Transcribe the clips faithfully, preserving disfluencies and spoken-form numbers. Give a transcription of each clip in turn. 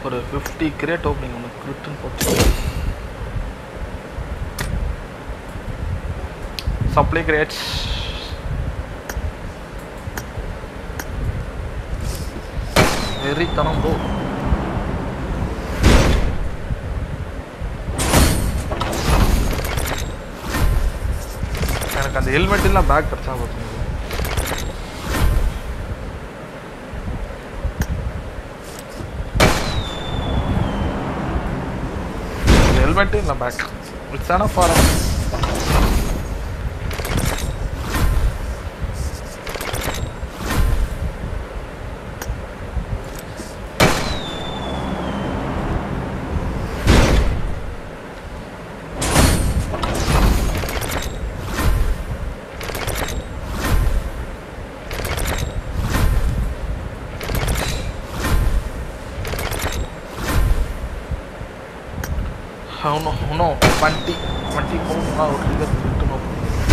ஒரு fifty great opening ஒன்று return போட்டு சப்ளை கிரேட்ஸ் வெறித்தனம் ப்ரோ. எனக்கு அந்த ஹெல்மெட் எல்லாம் பேக் கிடச்சா பார்த்துங்க. ஹெல்மெட்டு இல்லை பேக் இட்ஸ் ஆன ஃபார் இன்னும் இன்னும் டுவெண்ட்டி டுவெண்ட்டி போகணும்னா ஒரு ட்ரிகர் விட்டுணும்.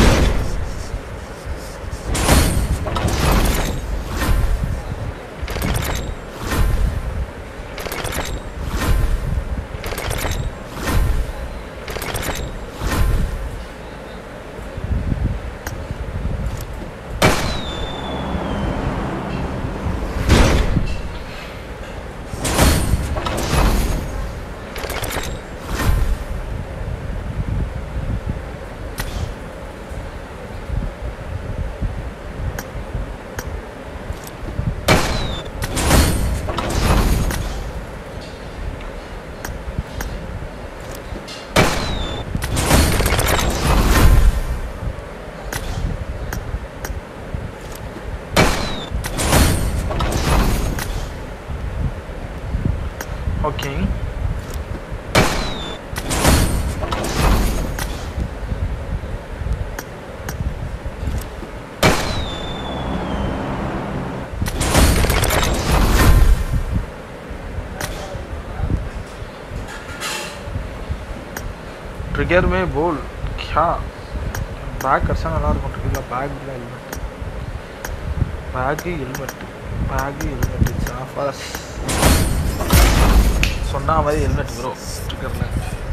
ஓகே ट्रिगर में बोल क्या बैग करसा நல்லா இருக்கும். ट्रिगर बैग இல்ல helmet bag helmet bag helmet சாஃபாஸ் சொன்ன மாதிரி ஹெல்மெட் ப்ரோ ட்ரிகர்ல